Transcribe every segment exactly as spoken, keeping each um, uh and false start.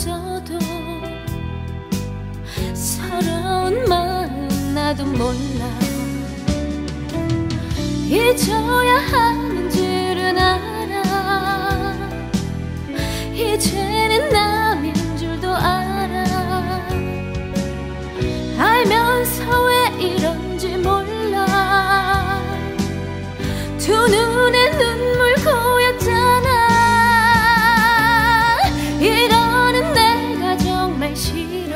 없어도 서러운 마음 나도 몰라. 잊어야 하는 줄은 알아. 이제는 남인 줄도 알아. 알면서 왜 이런지 몰라. 두 눈에 눈물 고였잖아. 이러는 내가 정말 싫어.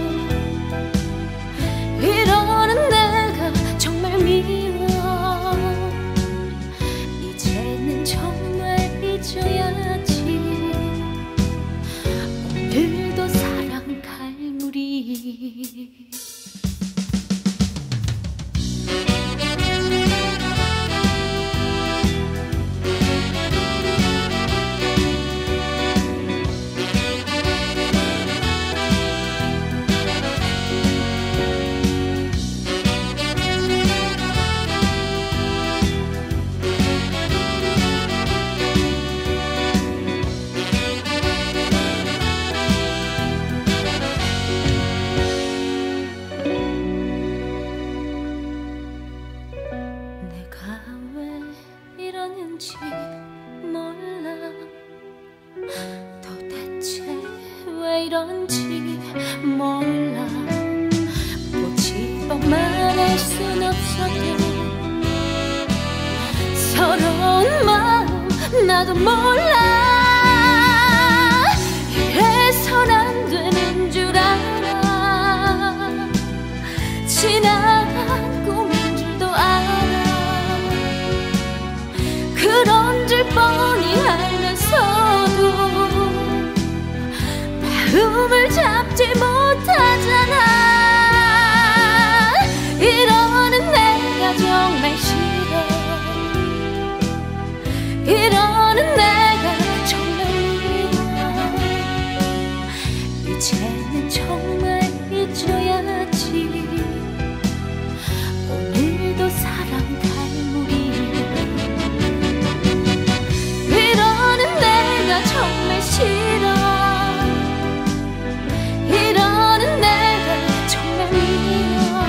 이러는 내가 정말 미워. 이제는 정말 잊어야지. 오늘도 사랑 갈무리. 몰라. 도대체 왜 이런지 몰라. 꼬집어만 할 순 없어도 서러운 마음 나도 몰라. 이래선 안 되는 줄 알아. 지나간 꿈인 줄도 알아. 그런 줄 뻔히 알면서도 마음을 잡지 못하잖아. 이러는 내가 정말 싫어. 이러는 내가 정말 미워. 이제는 정말 잊어야지. 오늘도 사랑 갈무리. 이러는 내가 정말 싫어. 이러는 내가 정말 미워.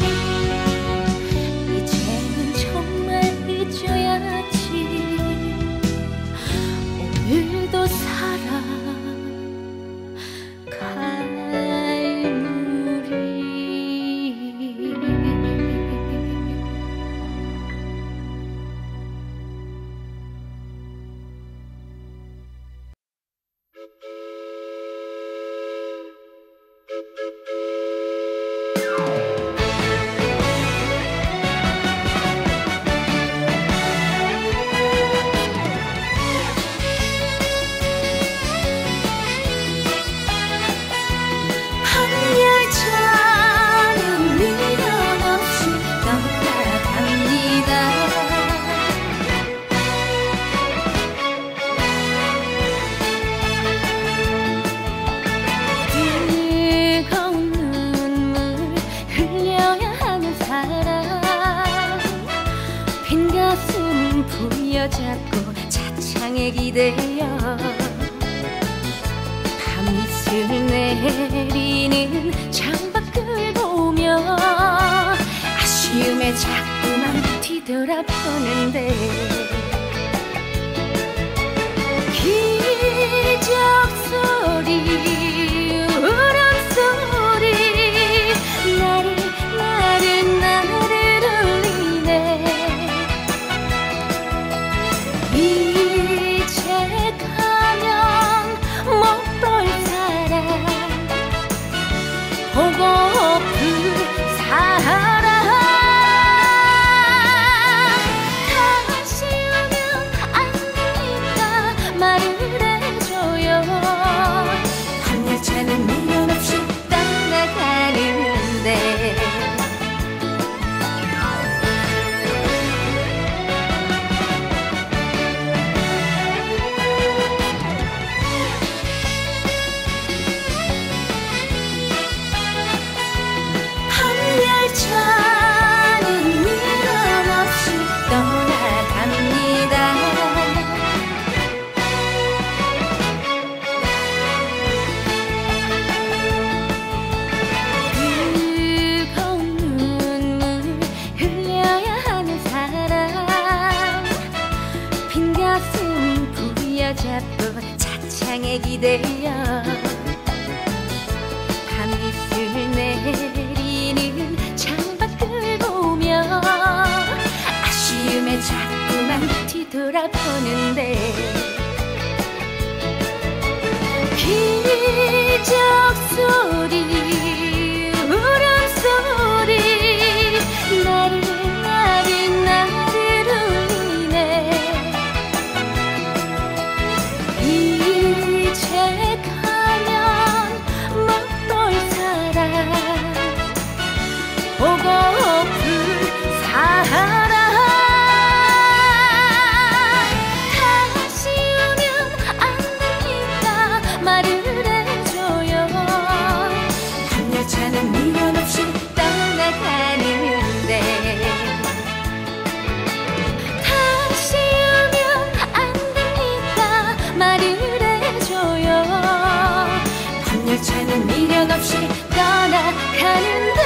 이제는 정말 잊어야지. 오늘도 사랑 갈무리. 부여잡고 차창에 기대어 밤이슬 내리는 창밖을 보며 아쉬움에 자꾸만 뒤돌아보는데 기적 소리 울음소리 나를 나를 나를 울리네. 이제 가면 못 볼 사람 보고픈 사람 다시 오면 안 되니까 말을 해줘요. 밤열차는 미련 없이 떠나가는데 열차는 미련 없이 떠나갑니다. 바쁜 차창에 기대어 밤이슬 내리는 창밖을 보며 아쉬움에 자꾸만 뒤돌아보는데 기적 소리 울음소리 나를 나를 나를 울리네 이제 가면 못 볼 사람 보고픈 사람 다시 오면 안 되니까 말을 해줘요 밤열차는 미련 없이 떠나가는데 다시 오면 안 되니까 말을 해줘요 밤열차는 미련 없이 떠나가는데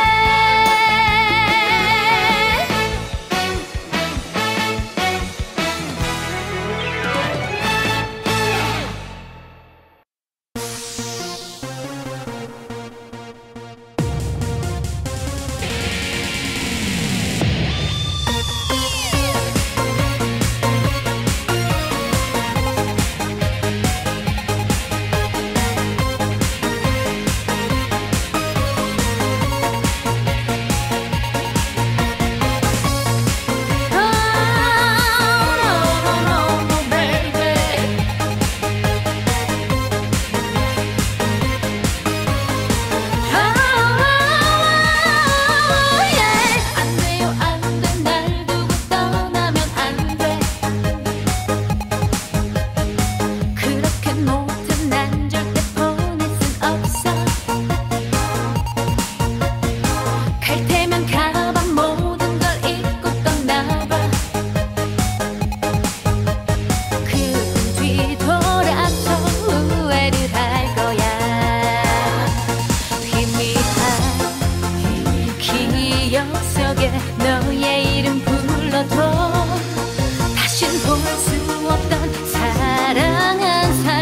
너의 이름 불러도 다신 볼 수 없던 사랑한 사람